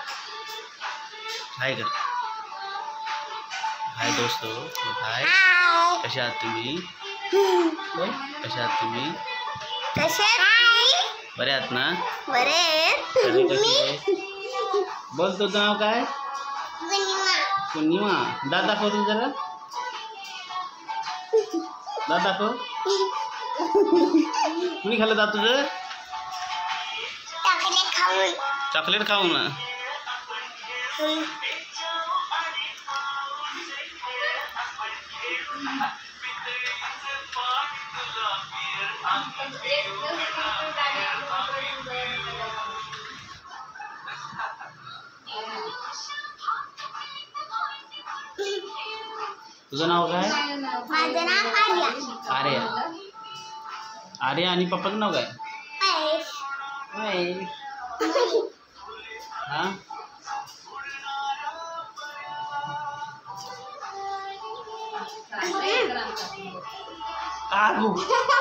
हाय कर. हाय दोस्तों. हाय. कशा आहात तुम्ही? कशा आहात तुम्ही? बरे आहात ना? बोल तुझं नाव काय? पूर्णिमा. दात दाखव तू जरा. दात दाखव. कुणी खाल्लं दात तुझं? चॉकलेट खाऊन ना. तुझं नाव काय? माझं नाव आर्या. आर्या. आर्या आणि पप्पाचं नाव काय? महेश. हा. आगो.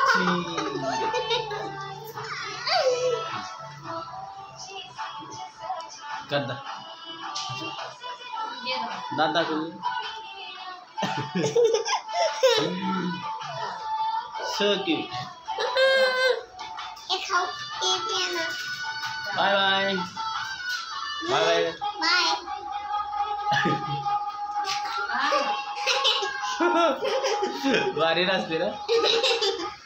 गद्दा. दादा को. So cute. Bye bye. Bye bye. Bye. तू आर्यन असते ना.